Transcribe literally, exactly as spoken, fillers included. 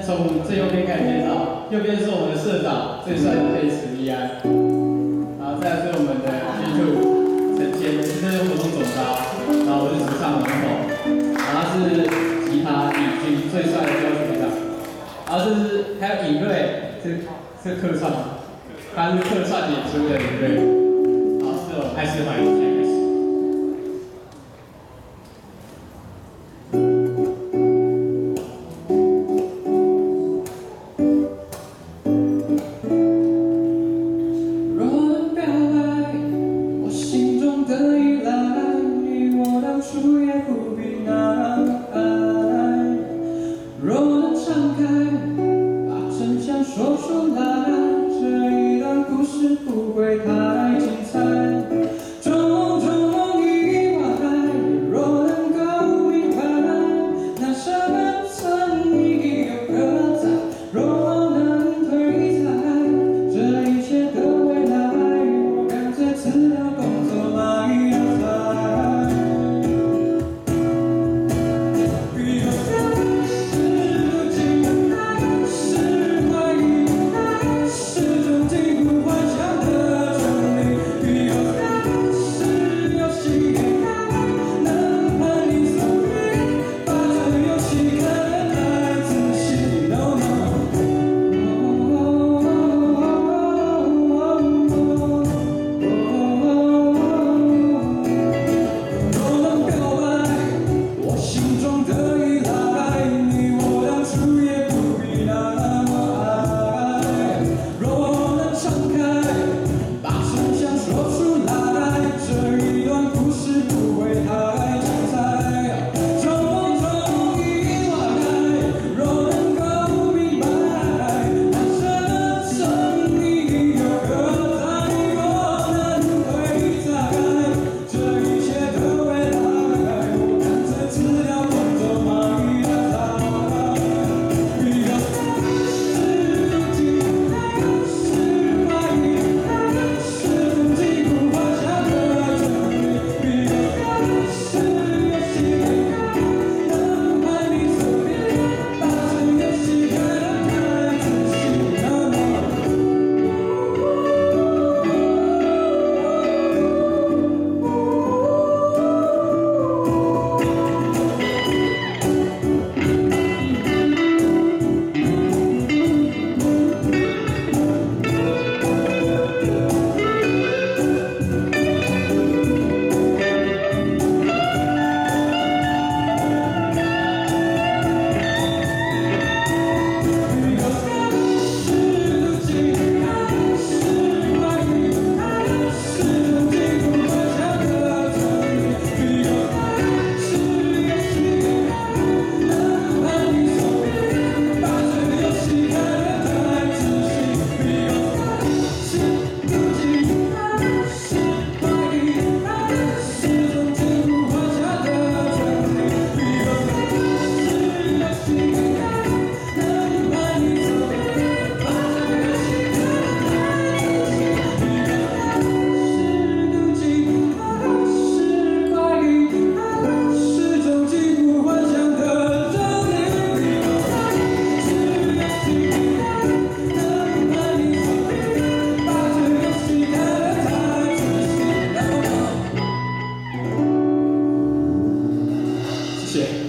从我们最右边开始介绍，右边是我们的社长，最帅的贝斯利安，然后再来是我们的 G two 陈谦，是这个活动总招，然后我是主唱王宏，然后是吉他李军，最帅的教学长，然后这是还有尹瑞，是是客串，他是客串演出的尹瑞，好，是我开始欢迎，现在开始。 说出来，这一段故事不会太精彩。种种意外，若能够明白，那什么曾意有可在。若能推猜这一切的未来，我干脆辞掉工作买药材。比如是如今是怀疑。是种近乎幻想的真理，比如是游戏，能把你锁定，把这游戏看得太仔细。No no， 若能表白我心中的依赖，你我当初也不必那么爱。若能敞开，把真相说出来，这一段故事不会太精彩。种种意外，若能够明白，那什么曾意有可在。若能推猜这一切的未来，我干脆辞掉工作买药材。比较是如今。是怀疑，是种近乎幻想的真理，比如是游戏，能把你锁定，把这游戏看得太仔细。No no。谢谢。